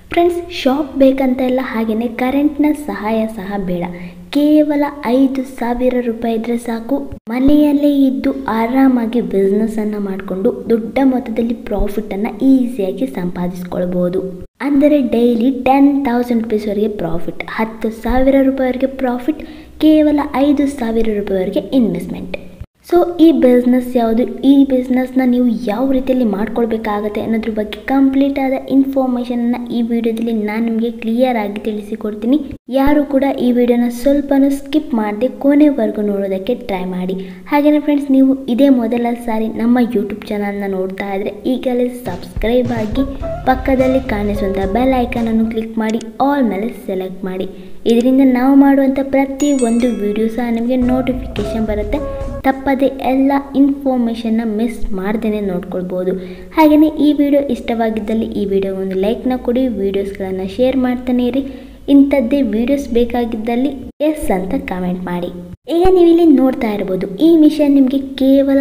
Friends, shop ಬೇಕಂತ ಇಲ್ಲ, ಹಾಗೆಯೇ ಕರೆಂಟ್ನ ಸಹಾಯ ಸಹ ಬೇಡ. ಕೇವಲ 5,000 ರೂಪಾಯಿ ಇದ್ರೆ ಸಾಕು, ಮನೆಯಲ್ಲೇ ಇದ್ದು ಆರಾಮಾಗಿ ಬಿಸ್ನೆಸ್ ಅನ್ನ ಮಾಡಿಕೊಂಡು ದೊಡ್ಡ ಮೊತ್ತದಲ್ಲಿ ಪ್ರಾಫಿಟ್ ಅನ್ನ ಈಸಿಯಾಗಿ ಸಂಪಾದಿಸಿಕೊಳ್ಬಹುದು. ಅಂದರೆ ಡೈಲಿ 10,000 ರುಪೀಸ್ವರೆಗೆ ಪ್ರಾಫಿಟ್, 10,000 ರೂಪಾಯಿವರೆಗೆ ಪ್ರಾಫಿಟ್, ಕೇವಲ 5,000 ರೂಪಾಯಿವರೆಗೆ ಇನ್ವೆಸ್ಟ್ಮೆಂಟ್. ಸೊ ಈ ಬಿಸ್ನೆಸ್ ಯಾವುದು, ಈ ಬಿಸ್ನೆಸ್ನ ನೀವು ಯಾವ ರೀತಿಯಲ್ಲಿ ಮಾಡ್ಕೊಳ್ಬೇಕಾಗತ್ತೆ ಅನ್ನೋದ್ರ ಬಗ್ಗೆ ಕಂಪ್ಲೀಟ್ ಆದ ಇನ್ಫಾರ್ಮೇಷನ್ನ ಈ ವಿಡಿಯೋದಲ್ಲಿ ನಾನು ನಿಮಗೆ ಕ್ಲಿಯರ್ ಆಗಿ ತಿಳಿಸಿಕೊಡ್ತೀನಿ. ಯಾರು ಕೂಡ ಈ ವಿಡಿಯೋನ ಸ್ವಲ್ಪನೂ ಸ್ಕಿಪ್ ಮಾಡದೆ ಕೊನೆವರೆಗೂ ನೋಡೋದಕ್ಕೆ ಟ್ರೈ ಮಾಡಿ. ಹಾಗೆಯೇ ಫ್ರೆಂಡ್ಸ್, ನೀವು ಇದೇ ಮೊದಲ ಸಾರಿ ನಮ್ಮ ಯೂಟ್ಯೂಬ್ ಚಾನಲ್ನ ನೋಡ್ತಾ ಇದ್ರೆ ಈಗಲೇ ಸಬ್ಸ್ಕ್ರೈಬ್ ಆಗಿ ಪಕ್ಕದಲ್ಲಿ ಕಾಣಿಸುವಂಥ ಬೆಲ್ ಐಕಾನ್ ಅನ್ನು ಕ್ಲಿಕ್ ಮಾಡಿ ಆಲ್ ಮೇಲೆ ಸೆಲೆಕ್ಟ್ ಮಾಡಿ. ಇದರಿಂದ ನಾವು ಮಾಡುವಂಥ ಪ್ರತಿ ಒಂದು ವಿಡಿಯೋ ಸಹ ನಿಮಗೆ ನೋಟಿಫಿಕೇಶನ್ ಬರುತ್ತೆ. ತಪ್ಪದೆ ಎಲ್ಲ ಇನ್ಫಾರ್ಮೇಷನ್ನ ಮಿಸ್ ಮಾಡ್ದೇ ನೋಡ್ಕೊಳ್ಬೋದು. ಹಾಗೆಯೇ ಈ ವಿಡಿಯೋ ಇಷ್ಟವಾಗಿದ್ದಲ್ಲಿ ಈ ವಿಡಿಯೋ ಒಂದು ಲೈಕ್ನ ಕೊಡಿ, ವೀಡಿಯೋಸ್ಗಳನ್ನು ಶೇರ್ ಮಾಡ್ತಾನೆ ಇರಿ. ಇಂಥದ್ದೇ ವಿಡಿಯೋಸ್ ಬೇಕಾಗಿದ್ದಲ್ಲಿ ಎಸ್ ಅಂತ ಕಮೆಂಟ್ ಮಾಡಿ. ಈಗ ನೀವು ಇಲ್ಲಿ ನೋಡ್ತಾ ಇರ್ಬೋದು, ಈ ಮಿಷನ್ ನಿಮಗೆ ಕೇವಲ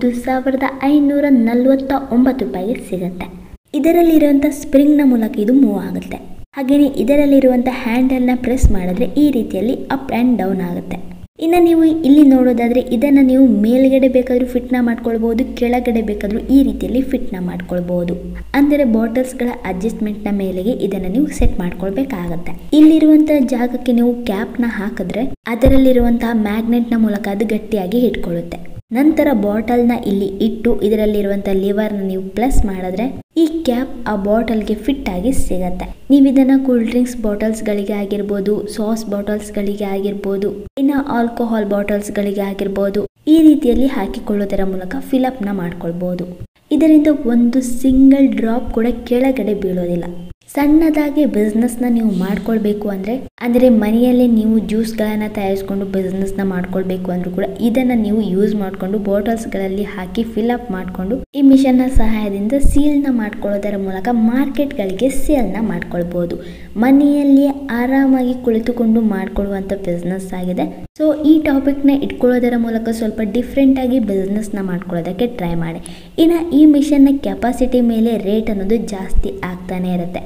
5,549 ರೂಪಾಯಿಗೆ ಸಿಗುತ್ತೆ. ಇದರಲ್ಲಿರುವಂಥ ಸ್ಪ್ರಿಂಗ್ನ ಮೂಲಕ ಇದು ಮೂವ್ ಆಗುತ್ತೆ. ಹಾಗೆಯೇ ಇದರಲ್ಲಿರುವಂಥ ಹ್ಯಾಂಡಲ್ನ ಪ್ರೆಸ್ ಮಾಡಿದ್ರೆ ಈ ರೀತಿಯಲ್ಲಿ ಅಪ್ ಆ್ಯಂಡ್ ಡೌನ್ ಆಗುತ್ತೆ. ಇನ್ನು ನೀವು ಇಲ್ಲಿ ನೋಡೋದಾದರೆ ಇದನ್ನು ನೀವು ಮೇಲ್ಗಡೆ ಬೇಕಾದರೂ ಫಿಟ್ನ ಮಾಡ್ಕೊಳ್ಬೋದು, ಕೆಳಗಡೆ ಬೇಕಾದರೂ ಈ ರೀತಿಯಲ್ಲಿ ಫಿಟ್ನ ಮಾಡ್ಕೊಳ್ಬೋದು. ಅಂದರೆ ಬಾಟಲ್ಸ್ಗಳ ಅಡ್ಜಸ್ಟ್ಮೆಂಟ್ನ ಮೇಲೆಗೆ ಇದನ್ನು ನೀವು ಸೆಟ್ ಮಾಡ್ಕೊಳ್ಬೇಕಾಗತ್ತೆ. ಇಲ್ಲಿರುವಂಥ ಜಾಗಕ್ಕೆ ನೀವು ಕ್ಯಾಪ್ನ ಹಾಕಿದ್ರೆ ಅದರಲ್ಲಿರುವಂತಹ ಮ್ಯಾಗ್ನೆಟ್ನ ಮೂಲಕ ಅದು ಗಟ್ಟಿಯಾಗಿ ಇಟ್ಕೊಳ್ಳುತ್ತೆ. ನಂತರ ಬಾಟಲ್ನ ಇಲ್ಲಿ ಇಟ್ಟು ಇದರಲ್ಲಿರುವಂಥ ಲಿವರ್ನ ನೀವು ಪ್ಲಸ್ ಮಾಡಿದ್ರೆ ಈ ಕ್ಯಾಪ್ ಆ ಬಾಟಲ್ಗೆ ಫಿಟ್ ಆಗಿ ಸಿಗತ್ತೆ. ನೀವು ಇದನ್ನ ಕೂಲ್ ಡ್ರಿಂಕ್ಸ್ ಬಾಟಲ್ಸ್ಗಳಿಗೆ ಆಗಿರ್ಬೋದು, ಸಾಸ್ ಬಾಟಲ್ಸ್ಗಳಿಗೆ ಆಗಿರ್ಬೋದು, ಇನ್ನು ಆಲ್ಕೋಹಾಲ್ ಬಾಟಲ್ಸ್ಗಳಿಗೆ ಆಗಿರ್ಬೋದು, ಈ ರೀತಿಯಲ್ಲಿ ಹಾಕಿಕೊಳ್ಳೋದರ ಮೂಲಕ ಫಿಲಪ್ನ ಮಾಡ್ಕೊಳ್ಬೋದು. ಇದರಿಂದ ಒಂದು ಸಿಂಗಲ್ ಡ್ರಾಪ್ ಕೂಡ ಕೆಳಗಡೆ ಬೀಳೋದಿಲ್ಲ. ಸಣ್ಣದಾಗಿ ಬಿಸ್ನೆಸ್ನ ನೀವು ಮಾಡ್ಕೊಳ್ಬೇಕು ಅಂದರೆ ಮನೆಯಲ್ಲೇ ನೀವು ಜ್ಯೂಸ್ಗಳನ್ನು ತಯಾರಿಸ್ಕೊಂಡು ಬಿಸ್ನೆಸ್ನ ಮಾಡ್ಕೊಳ್ಬೇಕು ಅಂದ್ರೂ ಕೂಡ ಇದನ್ನು ನೀವು ಯೂಸ್ ಮಾಡಿಕೊಂಡು ಬಾಟಲ್ಸ್ಗಳಲ್ಲಿ ಹಾಕಿ ಫಿಲಪ್ ಮಾಡಿಕೊಂಡು ಈ ಮಿಷನ್ನ ಸಹಾಯದಿಂದ ಸೀಲ್ನ ಮಾಡ್ಕೊಳ್ಳೋದರ ಮೂಲಕ ಮಾರ್ಕೆಟ್ಗಳಿಗೆ ಸೇಲ್ನ ಮಾಡ್ಕೊಳ್ಬೋದು. ಮನೆಯಲ್ಲಿಯೇ ಆರಾಮಾಗಿ ಕುಳಿತುಕೊಂಡು ಮಾಡ್ಕೊಳ್ಳುವಂಥ ಬಿಸ್ನೆಸ್ ಆಗಿದೆ. ಸೊ ಈ ಟಾಪಿಕ್ನ ಇಟ್ಕೊಳ್ಳೋದರ ಮೂಲಕ ಸ್ವಲ್ಪ ಡಿಫ್ರೆಂಟಾಗಿ ಬಿಸ್ನೆಸ್ನ ಮಾಡ್ಕೊಳ್ಳೋದಕ್ಕೆ ಟ್ರೈ ಮಾಡಿ. ಇನ್ನು ಈ ಮಿಷನ್ನ ಕೆಪಾಸಿಟಿ ಮೇಲೆ ರೇಟ್ ಅನ್ನೋದು ಜಾಸ್ತಿ ಆಗ್ತಾನೆ ಇರುತ್ತೆ.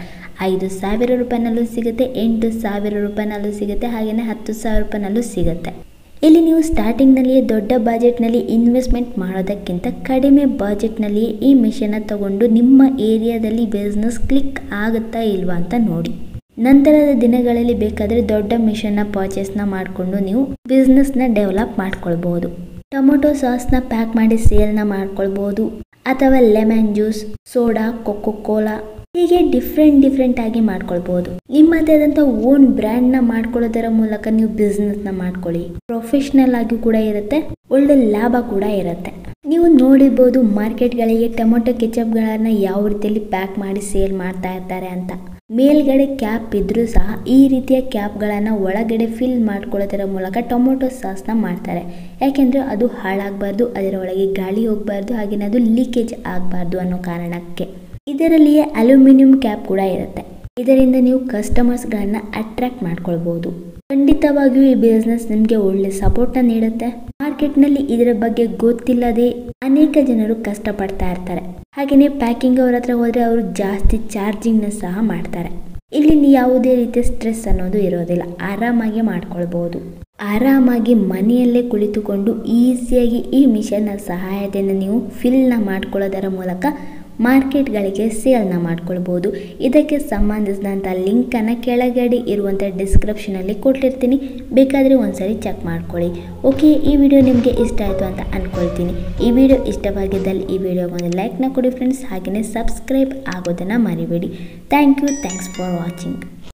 5,000 ರೂಪಾಯಿನಲ್ಲೂ ಸಿಗುತ್ತೆ, 8,000 ರೂಪಾಯಿನಲ್ಲೂ ಸಿಗುತ್ತೆ, ಹಾಗೆಯೇ 10,000 ರೂಪಾಯಿನಲ್ಲೂ ಸಿಗುತ್ತೆ. ಇಲ್ಲಿ ನೀವು ಸ್ಟಾರ್ಟಿಂಗ್ನಲ್ಲಿಯೇ ದೊಡ್ಡ ಬಜೆಟ್ನಲ್ಲಿ ಇನ್ವೆಸ್ಟ್ಮೆಂಟ್ ಮಾಡೋದಕ್ಕಿಂತ ಕಡಿಮೆ ಬಜೆಟ್ನಲ್ಲಿಯೇ ಈ ಮಿಷನ್ನ ತಗೊಂಡು ನಿಮ್ಮ ಏರಿಯಾದಲ್ಲಿ ಬಿಸ್ನೆಸ್ ಕ್ಲಿಕ್ ಆಗುತ್ತಾ ಇಲ್ವಾ ಅಂತ ನೋಡಿ. ನಂತರದ ದಿನಗಳಲ್ಲಿ ಬೇಕಾದರೆ ದೊಡ್ಡ ಮಿಷನ್ನ ಪರ್ಚೇಸ್ನ ಮಾಡಿಕೊಂಡು ನೀವು ಬಿಸ್ನೆಸ್ನ ಡೆವಲಪ್ ಮಾಡ್ಕೊಳ್ಬೋದು. ಟೊಮೊಟೊ ಸಾಸ್ನ ಪ್ಯಾಕ್ ಮಾಡಿ ಸೇಲ್ನ ಮಾಡ್ಕೊಳ್ಬೋದು, ಅಥವಾ lemon juice, soda, Coca Cola, ಹೀಗೆ ಡಿಫ್ರೆಂಟ್ ಆಗಿ ಮಾಡ್ಕೊಳ್ಬೋದು. ನಿಮ್ಮದೇ ಆದಂಥ ಓನ್ ಬ್ರ್ಯಾಂಡ್ನ ಮಾಡ್ಕೊಳ್ಳೋದರ ಮೂಲಕ ನೀವು ಬಿಸ್ನೆಸ್ನ ಮಾಡ್ಕೊಳ್ಳಿ. ಪ್ರೊಫೆಷ್ನಲ್ ಆಗಿ ಕೂಡ ಇರುತ್ತೆ, ಒಳ್ಳೆ ಲಾಭ ಕೂಡ ಇರುತ್ತೆ. ನೀವು ನೋಡಿರ್ಬೋದು ಮಾರ್ಕೆಟ್ಗಳಿಗೆ ಟೊಮೊಟೊ ಕೆಚಪ್ಗಳನ್ನು ಯಾವ ರೀತಿಯಲ್ಲಿ ಪ್ಯಾಕ್ ಮಾಡಿ ಸೇಲ್ ಮಾಡ್ತಾ ಇರ್ತಾರೆ ಅಂತ. ಮೇಲ್ಗಡೆ ಕ್ಯಾಪ್ ಇದ್ರೂ ಸಹ ಈ ರೀತಿಯ ಕ್ಯಾಪ್ಗಳನ್ನು ಒಳಗಡೆ ಫಿಲ್ ಮಾಡ್ಕೊಳ್ಳೋದರ ಮೂಲಕ ಟೊಮೊಟೊ ಸಾಸ್ನ ಮಾಡ್ತಾರೆ. ಯಾಕೆಂದರೆ ಅದು ಹಾಳಾಗಬಾರ್ದು, ಅದರ ಒಳಗೆ ಗಾಳಿ ಹೋಗಬಾರ್ದು, ಹಾಗೆಯೇ ಅದು ಲೀಕೇಜ್ ಆಗಬಾರ್ದು ಅನ್ನೋ ಕಾರಣಕ್ಕೆ. ಇದರಲ್ಲಿಯೇ ಅಲ್ಯೂಮಿನಿಯಂ ಕ್ಯಾಪ್ ಕೂಡ ಇರುತ್ತೆ. ಇದರಿಂದ ನೀವು ಕಸ್ಟಮರ್ಸ್ಗಳನ್ನ ಅಟ್ರಾಕ್ಟ್ ಮಾಡ್ಕೊಳ್ಬೋದು. ಖಂಡಿತವಾಗಿಯೂ ಈ ಬಿಸ್ನೆಸ್ ನಿಮಗೆ ಒಳ್ಳೆ ಸಪೋರ್ಟ್ನ ನೀಡುತ್ತೆ. ಮಾರ್ಕೆಟ್ನಲ್ಲಿ ಇದರ ಬಗ್ಗೆ ಗೊತ್ತಿಲ್ಲದೆ ಅನೇಕ ಜನರು ಕಷ್ಟಪಡ್ತಾ ಇರ್ತಾರೆ. ಹಾಗೆಯೇ ಪ್ಯಾಕಿಂಗ್ ಅವ್ರ ಹತ್ರ ಹೋದರೆ ಅವರು ಜಾಸ್ತಿ ಚಾರ್ಜಿಂಗ್ನ ಸಹ ಮಾಡ್ತಾರೆ. ಇಲ್ಲಿ ಯಾವುದೇ ರೀತಿಯ ಸ್ಟ್ರೆಸ್ ಅನ್ನೋದು ಇರೋದಿಲ್ಲ, ಆರಾಮಾಗಿ ಮಾಡ್ಕೊಳ್ಬೋದು. ಆರಾಮಾಗಿ ಮನೆಯಲ್ಲೇ ಕುಳಿತುಕೊಂಡು ಈಸಿಯಾಗಿ ಈ ಮಿಷನ್ನ ಸಹಾಯದಿಂದ ನೀವು ಫಿಲ್ನ ಮಾಡ್ಕೊಳ್ಳೋದರ ಮೂಲಕ ಮಾರ್ಕೆಟ್ಗಳಿಗೆ ಸೇಲ್ನ ಮಾಡ್ಕೊಳ್ಬೋದು. ಇದಕ್ಕೆ ಸಂಬಂಧಿಸಿದಂಥ ಲಿಂಕನ್ನು ಕೆಳಗಡೆ ಇರುವಂಥ ಡಿಸ್ಕ್ರಿಪ್ಷನಲ್ಲಿ ಕೊಟ್ಟಿರ್ತೀನಿ, ಬೇಕಾದರೆ ಒಂದ್ಸರಿ ಚೆಕ್ ಮಾಡ್ಕೊಳ್ಳಿ. ಓಕೆ, ಈ ವಿಡಿಯೋ ನಿಮಗೆ ಇಷ್ಟ ಆಯಿತು ಅಂತ ಅಂದ್ಕೊಳ್ತೀನಿ. ಈ ವಿಡಿಯೋ ಇಷ್ಟವಾಗಿದ್ದಲ್ಲಿ ಈ ವಿಡಿಯೋಗೆ ಒಂದು ಲೈಕ್ನ ಕೊಡಿ ಫ್ರೆಂಡ್ಸ್, ಹಾಗೆಯೇ ಸಬ್ಸ್ಕ್ರೈಬ್ ಆಗೋದನ್ನು ಮರಿಬೇಡಿ. Thanks for watching.